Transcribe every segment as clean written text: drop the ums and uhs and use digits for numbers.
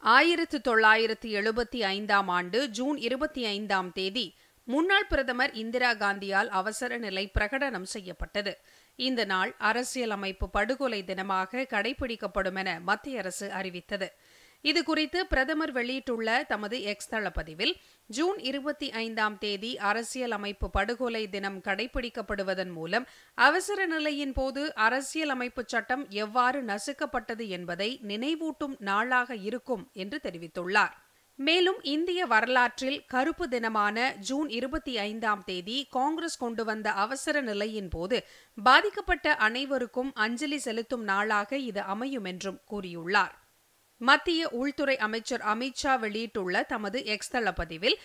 1975ஆம் ஆண்டு ஜூன் 25ஆம் தேதி முன்னாள் பிரதமர் இந்திரா காந்தியால் அவசர நிலை பிரகடனம் செய்யப்பட்டது. இந்த நாள் அரசியலமைப்பு படுகொலை தினமாக கடைபிடிக்கப்படும் என மத்திய அரசு அறிவித்தது. இதுகுறித்து பிரதமர் வெளியிட்டுள்ள தமது எக்ஸ் தளப்பதிவில், ஜூன் 25ஆம் தேதி அரசியலமைப்பு படுகொலை தினம் கடைபிடிக்கப்படுவதன் மூலம் அவசர நிலையின் போது அரசியலமைப்பு சட்டம் எவ்வாறு நசுக்கப்பட்டது என்பதை நினைவூட்டும் நாளாக இருக்கும் என்று தெரிவித்துள்ளார். மேலும் இந்திய வரலாற்றில் கருப்பு தினமான ஜூன் 25ஆம் தேதி காங்கிரஸ் கொண்டு வந்த அவசர நிலையின் போது பாதிக்கப்பட்ட அனைவருக்கும் அஞ்சலி செலுத்தும் நாளாக இது அமையும் என்றும் கூறியுள்ளார். மத்திய உள்துறை அமைச்சர் அமித் ஷா வெளியிட்டுள்ள தமது எக்ஸ் தளப்பதிவில்,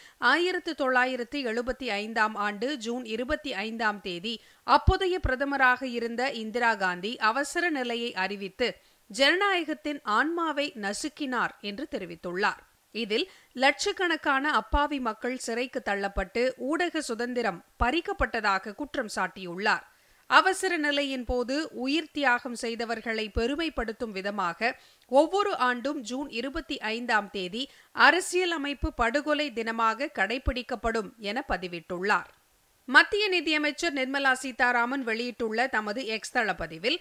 1975ஆம் ஆண்டு ஜூன் 25ஆம் தேதி அப்போதைய பிரதமராக இருந்த இந்திரா காந்தி அவசர நிலையை அறிவித்து ஜனநாயகத்தின் ஆன்மாவை நசுக்கினார் என்று தெரிவித்துள்ளார். இதில் லட்சக்கணக்கான அப்பாவி மக்கள் சிறைக்கு தள்ளப்பட்டு ஊடக சுதந்திரம் பறிக்கப்பட்டதாக குற்றம் சாட்டியுள்ளார். அவசர நிலையின் போது உயிர் தியாகம் செய்தவர்களை பெருமைப்படுத்தும் விதமாக ஒவ்வொரு ஆண்டும் ஜூன் 25ஆம் தேதி அரசியலமைப்பு படுகொலை தினமாக கடைபிடிக்கப்படும் என பதிவிட்டுள்ளார். மத்திய நிதியமைச்சர் நிர்மலா சீதாராமன் வெளியிட்டுள்ள தமது எக்ஸ் தளப்பதிவில்,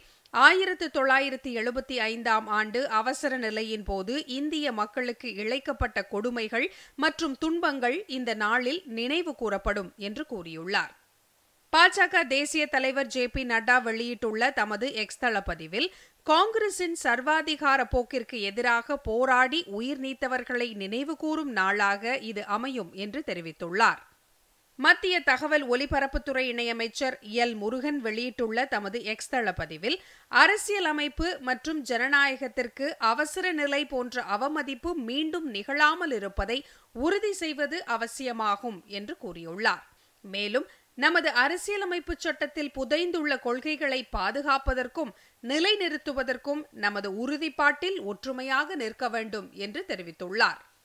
1975ஆம் ஆண்டு அவசர நிலையின் போது இந்திய மக்களுக்கு இழைக்கப்பட்ட கொடுமைகள் மற்றும் துன்பங்கள் இந்த நாளில் நினைவு கூறப்படும் என்று கூறியுள்ளார். பாஜக தேசிய தலைவர் ஜே.பி. நட்டா வெளியிட்டுள்ள தமது எக்ஸ் தளப்பதிவில், காங்கிரசின் சர்வாதிகார போக்கிற்கு எதிராக போராடி உயிர் நீத்தவர்களை நினைவுகூரும் நாளாக இது அமையும் என்று தெரிவித்துள்ளார். மத்திய தகவல் ஒலிபரப்புத்துறை இணையமைச்சர் எல். முருகன் வெளியிட்டுள்ள தமது எக்ஸ் தளப்பதிவில், அரசியலமைப்பு மற்றும் ஜனநாயகத்திற்கு அவசர நிலை போன்ற அவமதிப்பு மீண்டும் நிகழாமல் இருப்பதை உறுதி செய்வது அவசியமாகும் என்று கூறியுள்ளார். மேலும் நமது அரசியலமைப்பு சட்டத்தில் புதைந்துள்ள கொள்கைகளை பாதுகாப்பதற்கும் நிலைநிறுத்துவதற்கும் நமது உறுதிப்பாட்டில் ஒற்றுமையாக நிற்க வேண்டும் என்று தெரிவித்துள்ளார்.